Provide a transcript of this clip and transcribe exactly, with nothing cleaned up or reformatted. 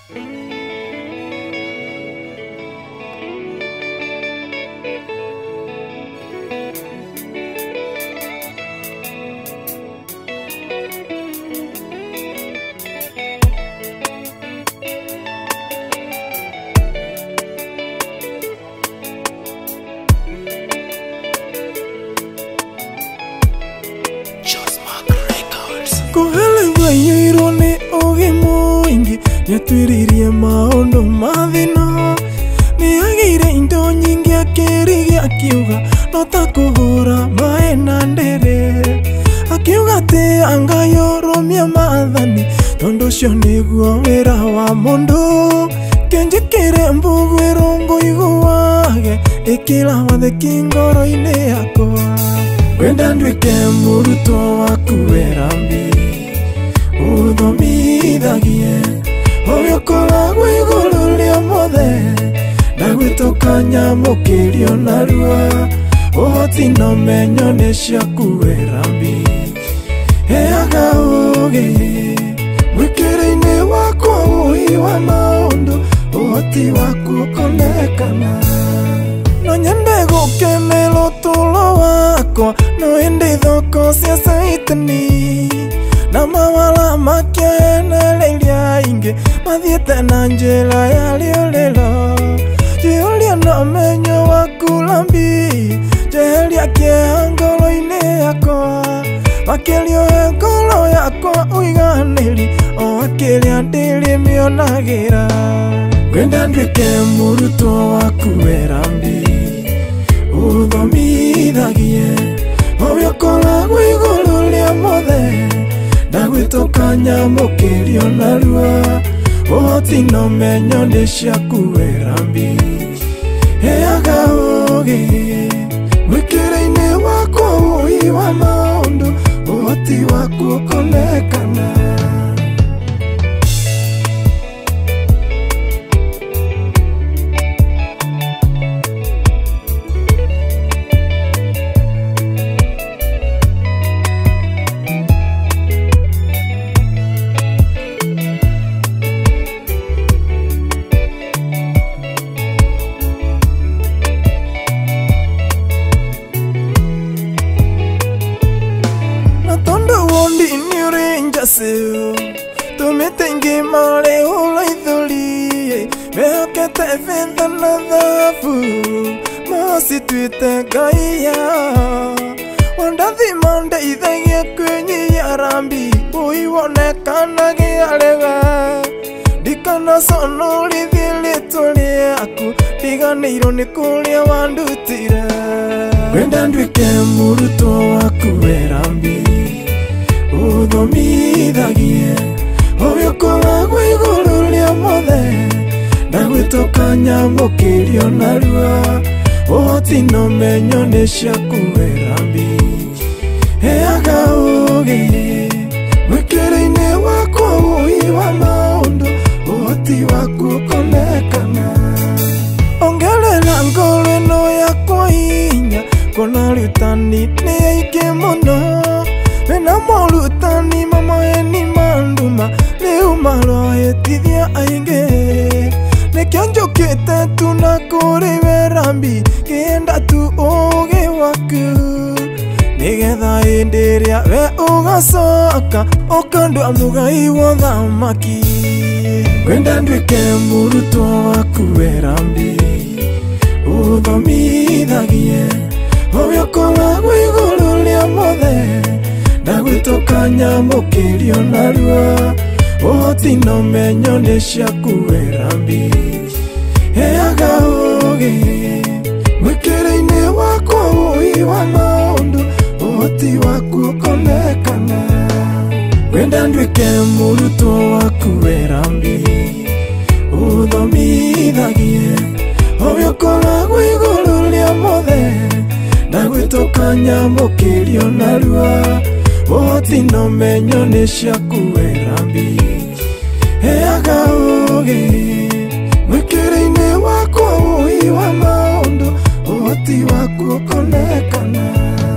Yatwiririe maundu mathina niagire indo nyingi akirigi akiuga no ta kuhura mae na ndere akiuga ati anga yoromia maathani tondu ucio niguo wira wa mundu kenjikire mbugu irongo iguage ikira wathe kingoro-ini yakwa wenda ndwike murutwo waku werambi uthomithagie Obyo koragwo iguru ria mothe ndagwitoka nyamukirio narua uhoti no menyo ni ciaku werambi heaga ugi mwikire-ini wakwa ui wa maundu uhoti waku ukonekana no nyende gukenera uturo wakwa no indi thoko cia Saitani na mawala makienera iria ingi mathiete na njira ya riuriro jiuria no menyo waku lambi jeheria kieha ngoro-ini yakwa makirio he ngoro yakwa uiganiri o akiria ndiri mionagira wenda ndwike murutwo waku werambi uthomithagie obyo koragwo iguru ria mothe ndagwitoka nyamukirio narua uhoti no menyo ni ciaku werambi heaga ugi mwikire-ini wakwa ui wa maundu uhoti waku ukonekana Tumetengi mare ula idhuli mehokete fedha na dhafu mosi tuite gaya wandathi mande idhagia kwenye ya rambi uiwonekana gialega dikana sono lidhili tuli aku diganeiro ni kulia wandutira wenda ndwike murutwo waku werambi uthomithagie obyo koragwo iguru ria mothe ndagwitoka nyamukirio narua uhoti no menyo ni ciaku werambi heaga ugi mwikire-ini wakwa ui wa maundu uhoti waku ukonekana ongerera ngoro ino yakwa hinya kona rutani ni aingĩ muno wena morutani mamoeni manduma riu marohĩtithia aingĩ nikĩo njũkĩte tu na kũrĩ werambi ngĩenda tu ũgĩ waku nigetha hĩndĩ ĩrĩa we ũgacoka ũkandua mũgai wa ũthamaki wenda ndwĩke mũrutwo waku werambi uthomithagie obyo koragwo iguru ria mothe ndagwitoka nyamukirio narua uhoti no menyo ni ciaku werambi heaga ugi mwikire-ini wakwa ui wa maundu uhoti waku ukonekana wenda ndwike murutwo waku werambi uthomithagie obyo koragwo iguru ria mothe ndagwitoka nyamukirio narua uhoti no menyo ni ciaku werambi heaga ugi mwikire-ini wakwa ui wa maundu uhoti waku ukonekana